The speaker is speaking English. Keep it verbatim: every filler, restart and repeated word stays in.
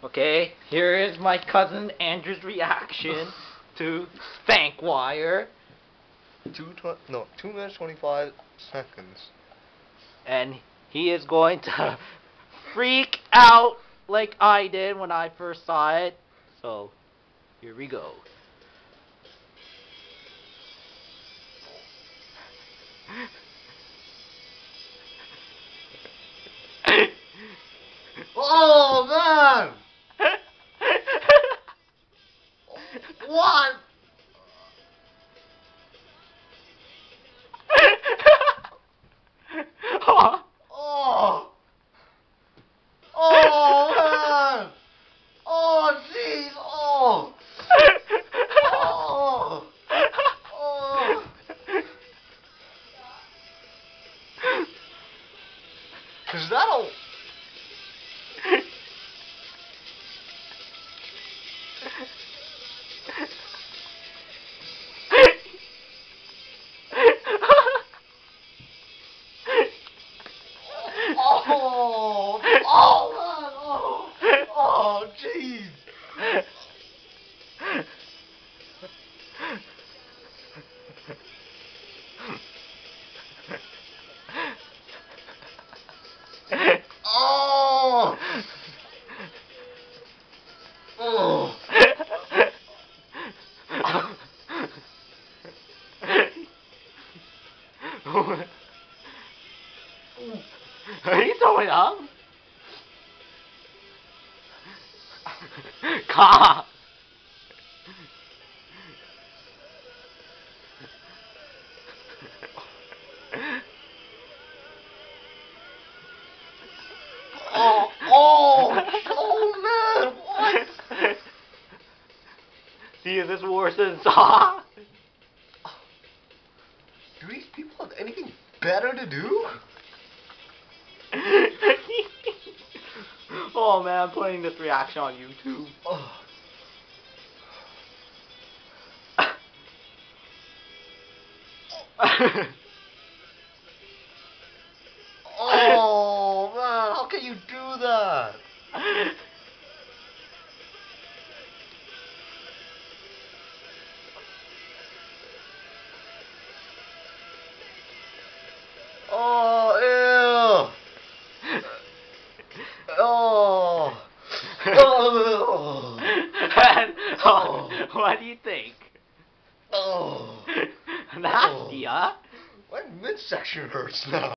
Okay, here is my cousin Andrew's reaction to Spankwire, Two tw no two minutes twenty five seconds. and he is going to freak out like I did when I first saw it. So, here we go. Oh man! What? Oh. Oh! Oh man! Oh jeez! Oh! Oh! Oh! Is that a... Oh! Oh man! Oh! Oh jeez! Oh! Oh! Are you throwing up? Cough. Oh! Oh! Oh man! What? See, is this worse than Saw? Do these people have anything better to do? Oh man, I'm putting this reaction on YouTube. Oh. Oh man, how can you do that? Oh ew! Oh! Oh! And, Oh. what do you think? Oh! Nasty, huh? My midsection hurts now.